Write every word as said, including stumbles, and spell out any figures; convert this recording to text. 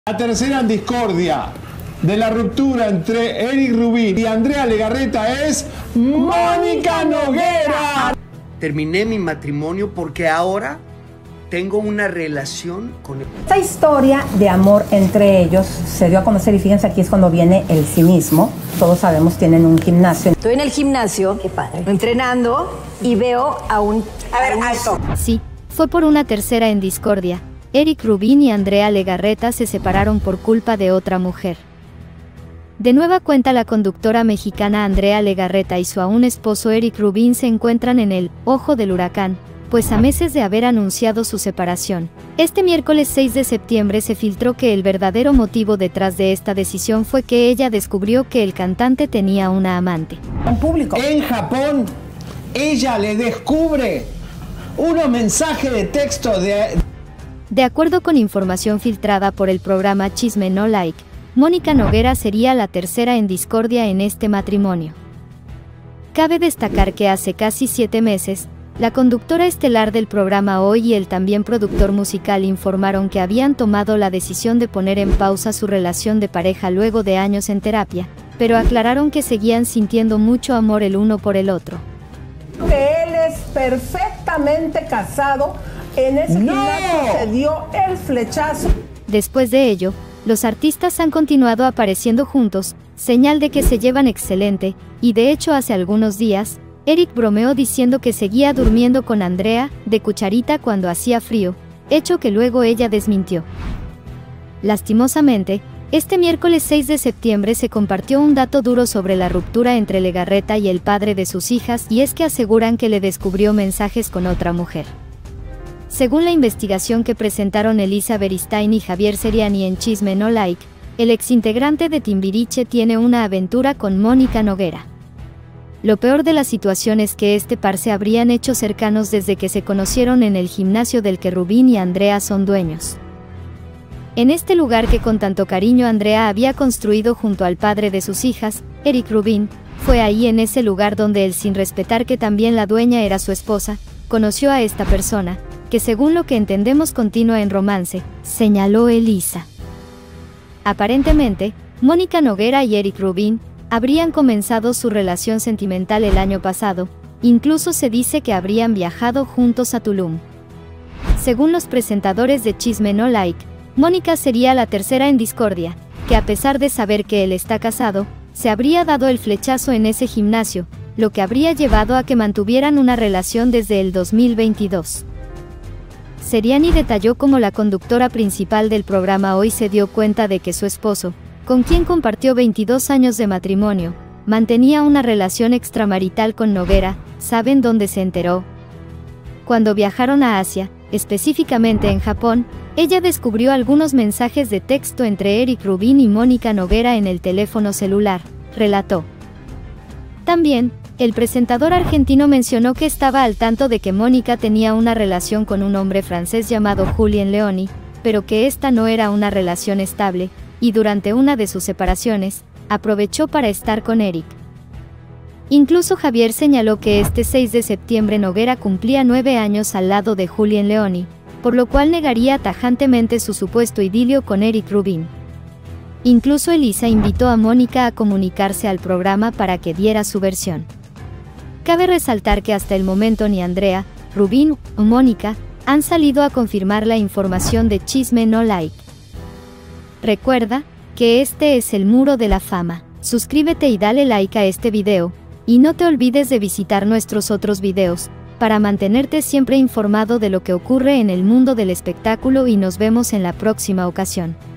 La tercera en discordia de la ruptura entre Eric Rubin y Andrea Legarreta es Mónica Noguera. Terminé mi matrimonio porque ahora tengo una relación con él. Esta historia de amor entre ellos se dio a conocer y fíjense, aquí es cuando viene el cinismo. Todos sabemos, tienen un gimnasio. Estoy en el gimnasio, qué padre, entrenando y veo a un... A ver, alto. Sí, fue por una tercera en discordia. Eric Rubin y Andrea Legarreta se separaron por culpa de otra mujer. De nueva cuenta, la conductora mexicana Andrea Legarreta y su aún esposo Eric Rubin se encuentran en el ojo del huracán, pues a meses de haber anunciado su separación. Este miércoles seis de septiembre se filtró que el verdadero motivo detrás de esta decisión fue que ella descubrió que el cantante tenía una amante. En público. En Japón, ella le descubre unos mensajes de texto de... De acuerdo con información filtrada por el programa Chisme No Like, Mónica Noguera sería la tercera en discordia en este matrimonio. Cabe destacar que hace casi siete meses, la conductora estelar del programa Hoy y el también productor musical informaron que habían tomado la decisión de poner en pausa su relación de pareja luego de años en terapia, pero aclararon que seguían sintiendo mucho amor el uno por el otro. Él es perfectamente casado. En ese ¡No! gimnasio se dio el flechazo. Después de ello, los artistas han continuado apareciendo juntos, señal de que se llevan excelente, y de hecho hace algunos días, Eric bromeó diciendo que seguía durmiendo con Andrea, de cucharita cuando hacía frío, hecho que luego ella desmintió. Lastimosamente, este miércoles seis de septiembre se compartió un dato duro sobre la ruptura entre Legarreta y el padre de sus hijas, y es que aseguran que le descubrió mensajes con otra mujer. Según la investigación que presentaron Elisa Beristain y Javier Seriani en Chisme No Like, el exintegrante de Timbiriche tiene una aventura con Mónica Noguera. Lo peor de la situación es que este par se habrían hecho cercanos desde que se conocieron en el gimnasio del que Rubin y Andrea son dueños. En este lugar que con tanto cariño Andrea había construido junto al padre de sus hijas, Eric Rubin, fue ahí en ese lugar donde él, sin respetar que también la dueña era su esposa, conoció a esta persona, que según lo que entendemos continúa en romance, señaló Elisa. Aparentemente, Mónica Noguera y Eric Rubin habrían comenzado su relación sentimental el año pasado, incluso se dice que habrían viajado juntos a Tulum. Según los presentadores de Chisme No Like, Mónica sería la tercera en discordia, que a pesar de saber que él está casado, se habría dado el flechazo en ese gimnasio, lo que habría llevado a que mantuvieran una relación desde el dos mil veintidós. Seriani detalló cómo la conductora principal del programa Hoy se dio cuenta de que su esposo, con quien compartió veintidós años de matrimonio, mantenía una relación extramarital con Noguera. ¿Saben dónde se enteró? Cuando viajaron a Asia, específicamente en Japón, ella descubrió algunos mensajes de texto entre Eric Rubin y Mónica Noguera en el teléfono celular, relató. También, el presentador argentino mencionó que estaba al tanto de que Mónica tenía una relación con un hombre francés llamado Julien Leoni, pero que esta no era una relación estable, y durante una de sus separaciones, aprovechó para estar con Eric. Incluso Javier señaló que este seis de septiembre Noguera cumplía nueve años al lado de Julien Leoni, por lo cual negaría tajantemente su supuesto idilio con Eric Rubin. Incluso Elisa invitó a Mónica a comunicarse al programa para que diera su versión. Cabe resaltar que hasta el momento ni Andrea, Rubin o Mónica han salido a confirmar la información de Chisme No Like. Recuerda que este es el Muro de la Fama. Suscríbete y dale like a este video, y no te olvides de visitar nuestros otros videos, para mantenerte siempre informado de lo que ocurre en el mundo del espectáculo, y nos vemos en la próxima ocasión.